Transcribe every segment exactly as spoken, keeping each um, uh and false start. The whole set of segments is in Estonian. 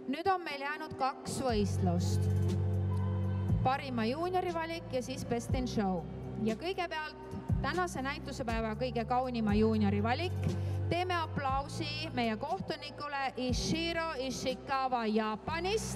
Nüüd on meil jäänud kaks võistlust. Parima juuniori valik ja siis Best in Show. Ja kõigepealt tänase näitusepäeva kõige kaunima juuniori valik. Teeme aplausi meie kohtunikule Ishiro Ishikawa Jaapanist.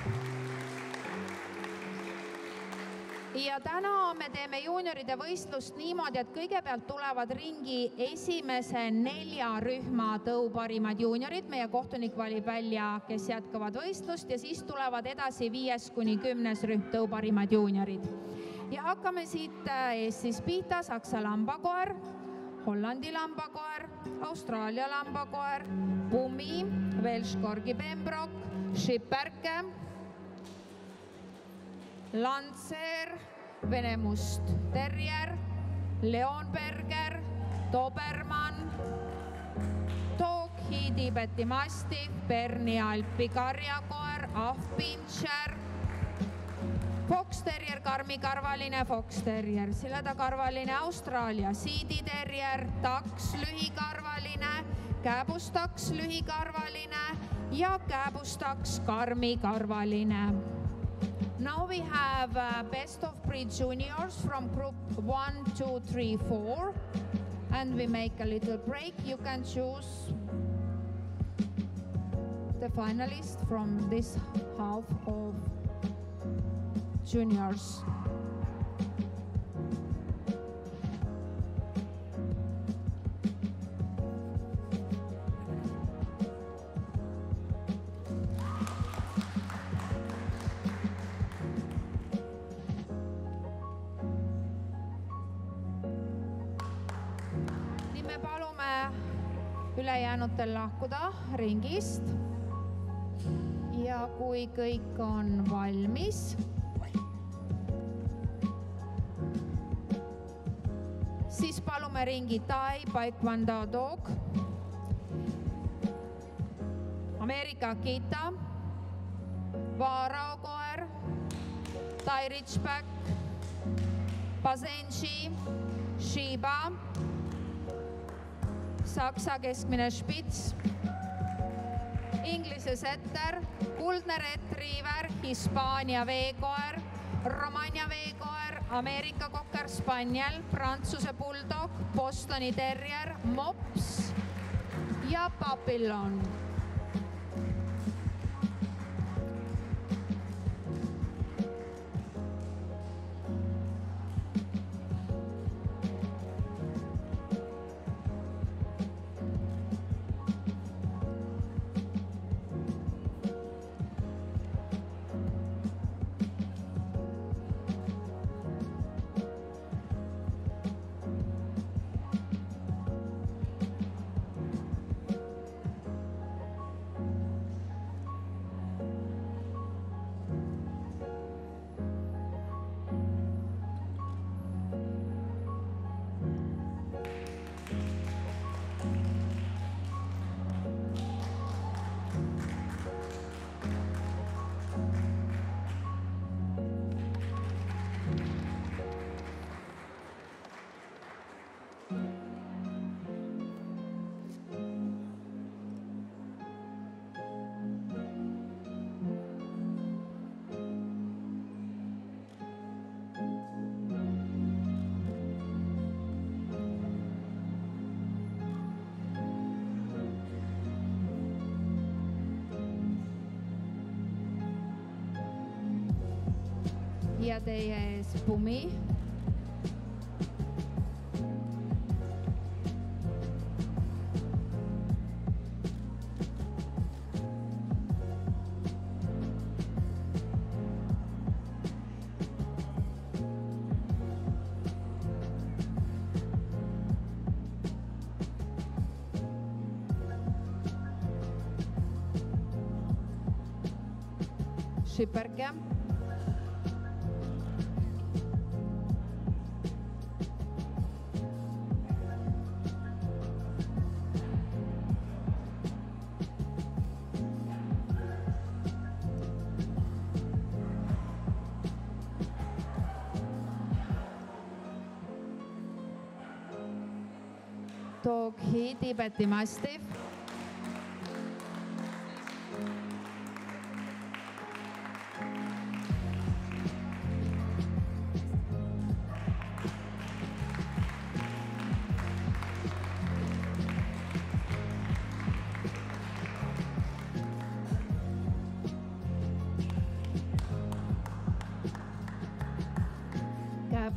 Ja täna me teeme juunioride võistlust niimoodi, et kõigepealt tulevad ringi esimese nelja rühma tõuparimad juuniorid. Meie kohtunik valib välja, kes jätkavad võistlust ja siis tulevad edasi viies kuni kümnes rühm tõuparimad juuniorid. Ja hakkame siit ees siis pihta Saksa lambakoer, Hollandi lambakoer, Austraalia lambakoer, Pumi, Welsh Corgi Pembroke, Schipperke, Lancer, Vene must terrier, Leonberger, Dobermann, Doghi, Tiibeti mastiff, Berni Alpi karjakoer, Afpinscher, Fox terrier, karmikarvaline Fox terrier, siladakarvaline Austraalia Seedi terrier, taks lühikarvaline, kääbustaks lühikarvaline ja kääbustaks karmikarvaline. Now we have uh, best of breed juniors from group one, two, three, four. And we make a little break. You can choose the finalist from this half of juniors. Ülejäänutel lahkuda ringist ja kui kõik on valmis, siis palume ringi Tai, Taekwondo Dog, Ameerika Akita, Varao koer, Tai Ridgeback, Basenji, Shiba, Saksa keskmine Spitz, Inglise setter, kuldne retriiver, Hispaania veekoer, Romagna veekoer, Ameerika kokker Spaniel, Prantsuse bulldog, Bostoni terrier, mops ja papillon. Ja teie ees Pumi. Schipperke. Doghi, Tiibeti mastiff.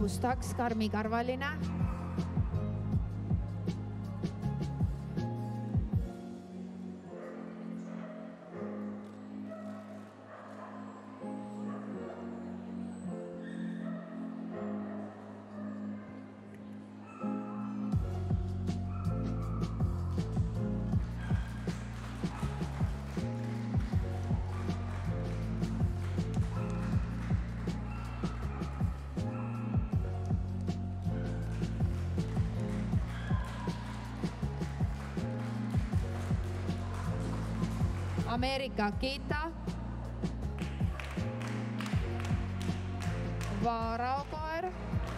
käpustaks, karmikarvaline. Ameerika Akita, vaaraokoer,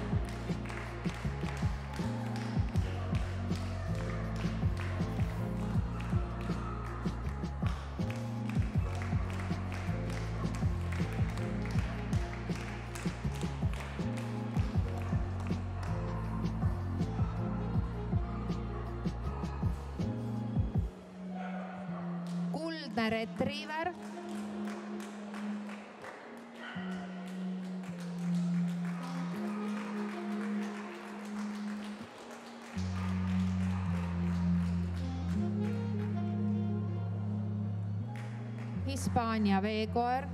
kuldne retriiver, Hispaania veekoer,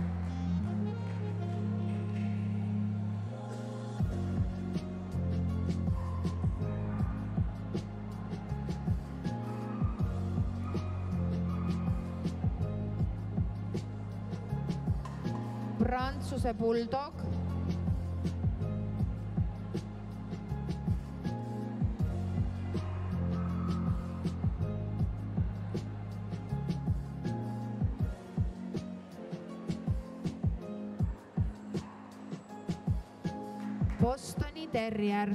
Prantsuse buldog, Bostoni terrier,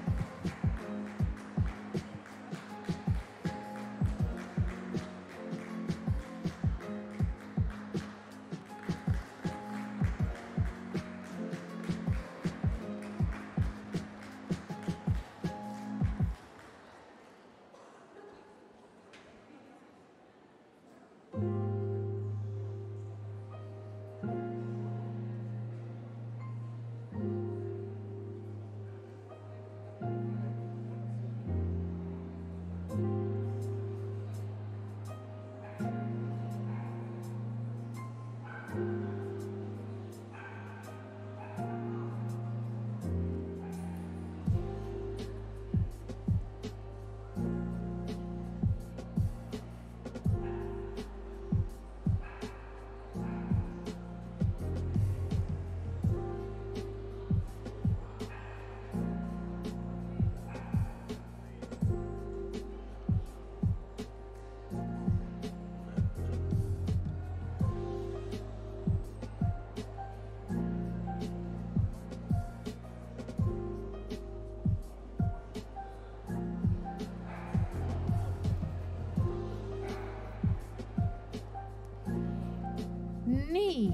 nii.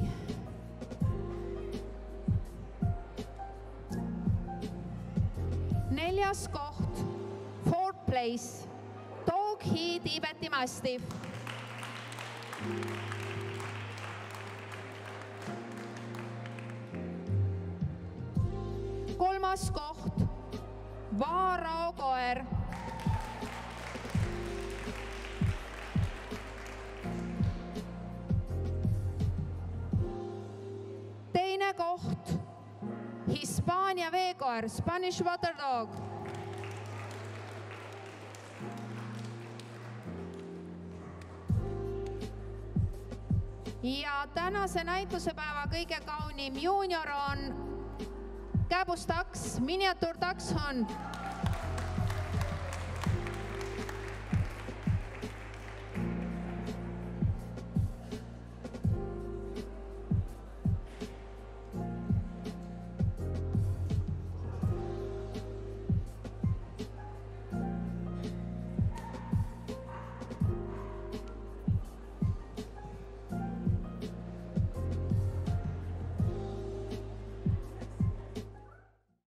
Neljas koht, fourth place, Dog He Tiibeti Mastiff. Kolmas koht, vaaraokoer. Teine koht, Hispaania veekoer, Spanish Water Dog. Ja tänase näitusepäeva kõige kaunim juunior on käbustaks, miniatuurtaks on